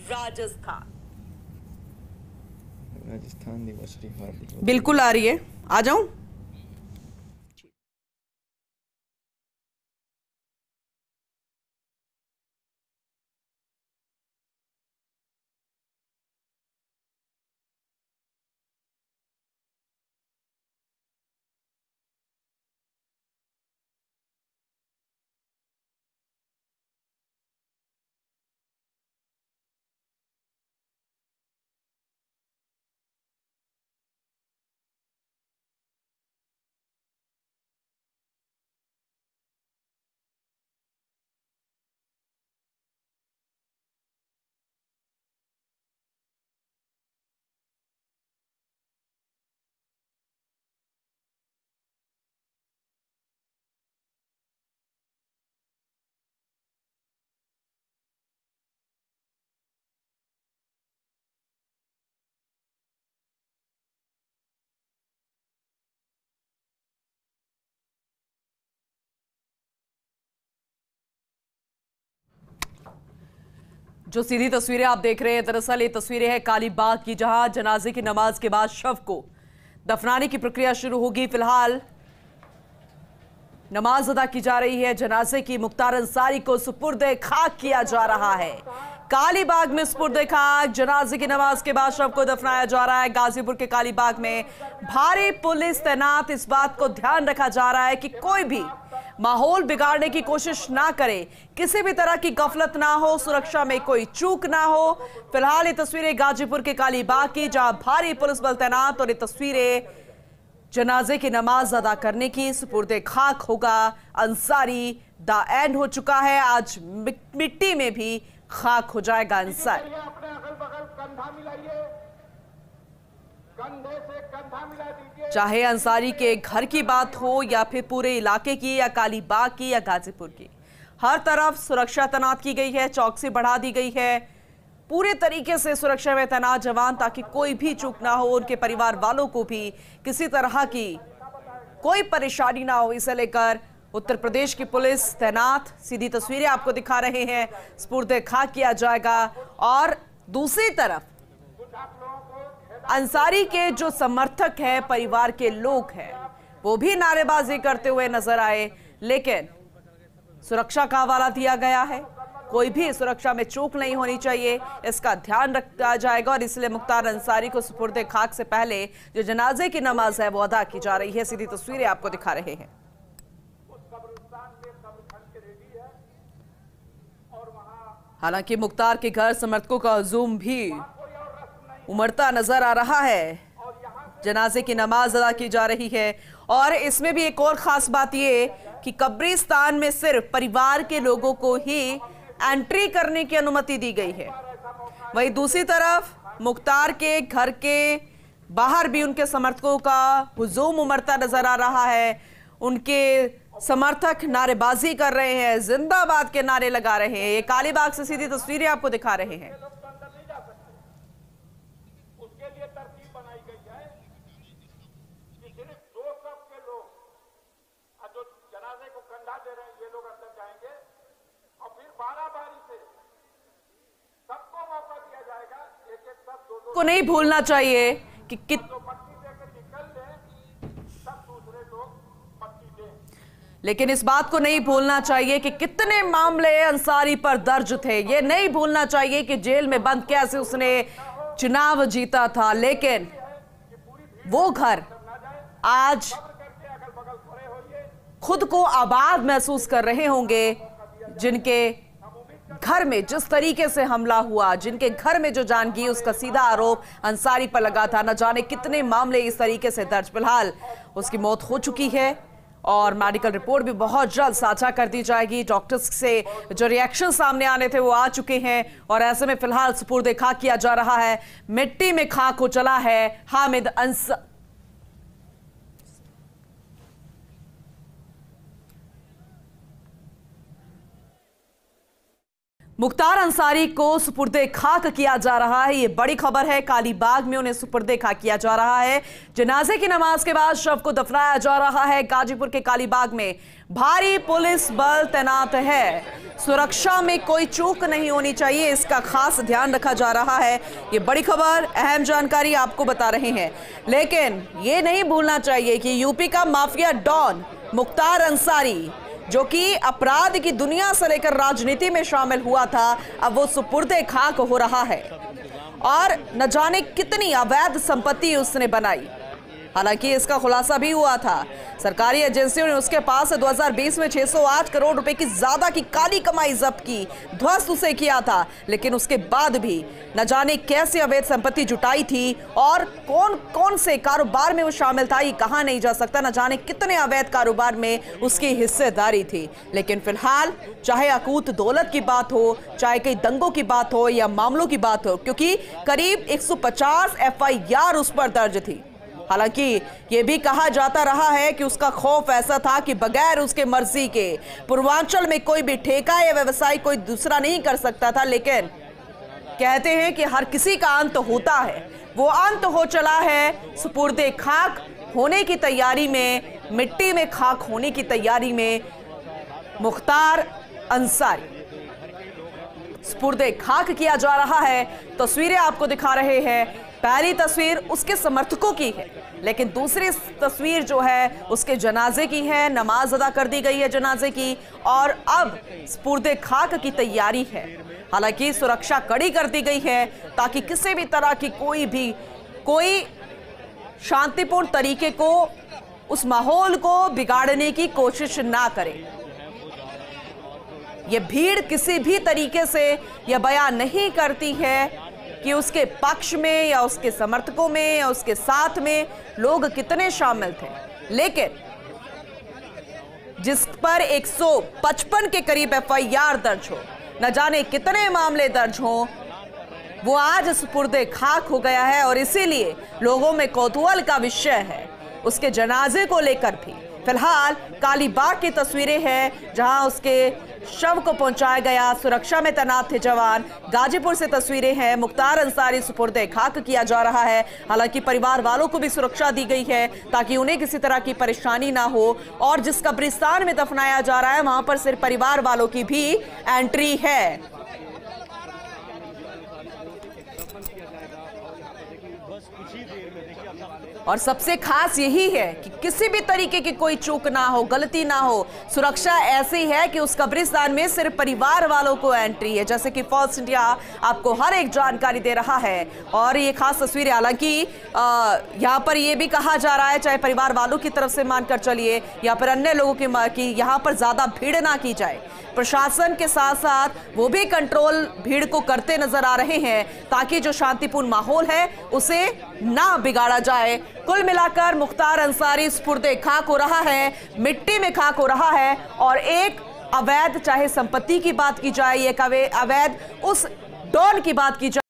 राजस्थान। राजस्थान दिवस हार्दिक बिल्कुल आ रही है, आ जाऊं। जो सीधी तस्वीरें आप देख रहे हैं, दरअसल ये तस्वीरें हैं कालीबाग की, जहां जनाजे की नमाज के बाद शव को दफनाने की प्रक्रिया शुरू होगी। फिलहाल नमाज अदा की जा रही है। जनाजे की मुख्तार अंसारी को सुपुर्द खाक किया जा रहा है। कालीबाग में सुपुर्द खाक, जनाजे की नमाज के बाद शव को दफनाया जा रहा है। गाजीपुर के कालीबाग में भारी पुलिस तैनात। इस बात को ध्यान रखा जा रहा है कि कोई भी माहौल बिगाड़ने की कोशिश ना करे, किसी भी तरह की गफलत ना हो, सुरक्षा में कोई चूक ना हो। फिलहाल ये तस्वीरें गाजीपुर के कालीबाग की, जहां भारी पुलिस बल तैनात, और ये तस्वीरें जनाजे की नमाज अदा करने की। सुपुर्द खाक होगा अंसारी। द एंड हो चुका है। आज मिट्टी में भी खाक हो जाएगा अंसारी। चाहे अंसारी के घर की बात हो या फिर पूरे इलाके की, या कालीबाग की, या गाजीपुर की, हर तरफ सुरक्षा तैनात की गई है। चौकसी बढ़ा दी गई है। पूरे तरीके से सुरक्षा में तैनात जवान, ताकि कोई भी चूक ना हो, उनके परिवार वालों को भी किसी तरह की कोई परेशानी ना हो। इसे लेकर उत्तर प्रदेश की पुलिस तैनात। सीधी तस्वीरें आपको दिखा रहे हैं। सुपुर्द खाक किया जाएगा। और दूसरी तरफ अंसारी के जो समर्थक हैं, परिवार के लोग हैं, वो भी नारेबाजी करते हुए नजर आए, लेकिन सुरक्षा का हवाला दिया गया है। कोई भी सुरक्षा में चूक नहीं होनी चाहिए, इसका ध्यान रखा जाएगा। और इसलिए मुख्तार अंसारी को सुपुर्द खाक से पहले जो जनाजे की नमाज है वो अदा की जा रही है। सीधी तस्वीरें आपको दिखा रहे हैं। हालांकि मुख्तार के घर समर्थकों का हुजूम भी उमड़ता नजर आ रहा है। जनाजे की नमाज अदा की जा रही है। और इसमें भी एक और खास बात यह कि कब्रिस्तान में सिर्फ परिवार के लोगों को ही एंट्री करने की अनुमति दी गई है। वहीं दूसरी तरफ मुख्तार के घर के बाहर भी उनके समर्थकों का हुजूम उमड़ता नजर आ रहा है। उनके समर्थक नारेबाजी कर रहे हैं, जिंदाबाद के नारे लगा रहे हैं। ये कालीबाग से सीधी तस्वीरें आपको दिखा रहे हैं। को नहीं भूलना चाहिए कि लेकिन इस बात को नहीं भूलना चाहिए कि कितने मामले अंसारी पर दर्ज थे। ये नहीं भूलना चाहिए कि जेल में बंद कैसे उसने चुनाव जीता था। लेकिन वो घर आज खुद को आबाद महसूस कर रहे होंगे, जिनके घर में जिस तरीके से हमला हुआ, जिनके घर में जो जान गई, उसका सीधा आरोप अंसारी पर लगा था। न जाने कितने मामले इस तरीके से दर्ज। फिलहाल उसकी मौत हो चुकी है और मेडिकल रिपोर्ट भी बहुत जल्द साझा कर दी जाएगी। डॉक्टर्स से जो रिएक्शन सामने आने थे वो आ चुके हैं। और ऐसे में फिलहाल सुपुर्द खाक किया जा रहा है। मिट्टी में खाक हो चला है हामिद अंसारी। मुख्तार अंसारी को सुपुर्दे खाक किया जा रहा है। ये बड़ी खबर है। कालीबाग में उन्हें सुपुर्दे खाक किया जा रहा है। जनाजे की नमाज के बाद शव को दफनाया जा रहा है। गाजीपुर के कालीबाग में भारी पुलिस बल तैनात है। सुरक्षा में कोई चूक नहीं होनी चाहिए, इसका खास ध्यान रखा जा रहा है। ये बड़ी खबर, अहम जानकारी आपको बता रहे हैं। लेकिन ये नहीं भूलना चाहिए कि यूपी का माफिया डॉन मुख्तार अंसारी, जो कि अपराध की दुनिया से लेकर राजनीति में शामिल हुआ था, अब वो सुपुर्दे खाक हो रहा है और न जाने कितनी अवैध संपत्ति उसने बनाई। हालांकि इसका खुलासा भी हुआ था। सरकारी एजेंसियों ने उसके पास से 2020 में 608 करोड़ रुपए की ज्यादा की काली कमाई जब्त की, ध्वस्त उसे किया था। लेकिन उसके बाद भी न जाने कैसी अवैध संपत्ति जुटाई थी और कौन कौन से कारोबार में वो शामिल था, ये कहा नहीं जा सकता। न जाने कितने अवैध कारोबार में उसकी हिस्सेदारी थी। लेकिन फिलहाल चाहे अकूत दौलत की बात हो, चाहे कई दंगों की बात हो या मामलों की बात हो, क्योंकि करीब 150 FIR उस पर दर्ज थी। हालांकि यह भी कहा जाता रहा है कि उसका खौफ ऐसा था कि बगैर उसके मर्जी के पूर्वांचल में कोई भी ठेका या व्यवसाय कोई दूसरा नहीं कर सकता था। लेकिन कहते हैं कि हर किसी का अंत होता है, वो अंत हो चला है। सुपुर्दे खाक होने की तैयारी में, मिट्टी में खाक होने की तैयारी में मुख्तार अंसारी सुपुर्दे खाक किया जा रहा है। तस्वीरें आपको दिखा रहे हैं। पहली तस्वीर उसके समर्थकों की है, लेकिन दूसरी तस्वीर जो है उसके जनाजे की है। नमाज अदा कर दी गई है जनाजे की और अब सुपुर्दे खाक की तैयारी है। हालांकि सुरक्षा कड़ी कर दी गई है ताकि किसी भी तरह की कोई शांतिपूर्ण तरीके को, उस माहौल को बिगाड़ने की कोशिश ना करे। यह भीड़ किसी भी तरीके से यह बयान नहीं करती है कि उसके पक्ष में या उसके समर्थकों में या उसके साथ में लोग कितने शामिल थे। लेकिन जिस पर 155 के करीब FIR दर्ज हो, न जाने कितने मामले दर्ज हो, वो आज सुपुर्दे खाक हो गया है। और इसीलिए लोगों में कौतूहल का विषय है उसके जनाजे को लेकर भी। फिलहाल कालीबाग की तस्वीरें हैं जहां उसके शव को पहुंचाया गया। सुरक्षा में तैनात थे जवान। गाजीपुर से तस्वीरें हैं। मुख्तार अंसारी सुपुर्दे खाक किया जा रहा है। हालांकि परिवार वालों को भी सुरक्षा दी गई है ताकि उन्हें किसी तरह की परेशानी ना हो। और जिस कब्रिस्तान में दफनाया जा रहा है वहां पर सिर्फ परिवार वालों की भी एंट्री है। और सबसे खास यही है कि किसी भी तरीके की कोई चूक ना हो, गलती ना हो। सुरक्षा ऐसी है कि उस कब्रिस्तान में सिर्फ परिवार वालों को एंट्री है, जैसे कि फॉल्स इंडिया आपको हर एक जानकारी दे रहा है। और ये खास तस्वीरें, हालांकि यहाँ पर यह भी कहा जा रहा है, चाहे परिवार वालों की तरफ से मानकर चलिए या फिर अन्य लोगों की यहाँ पर ज्यादा भीड़ ना की जाए। प्रशासन के साथ साथ वो भी कंट्रोल भीड़ को करते नजर आ रहे हैं ताकि जो शांतिपूर्ण माहौल है उसे ना बिगाड़ा जाए। कुल मिलाकर मुख्तार अंसारी सुपुर्दे खाक हो रहा है, मिट्टी में खाक हो रहा है। और एक अवैध, चाहे संपत्ति की बात की जाए, एक अवैध उस डॉन की बात की जाए,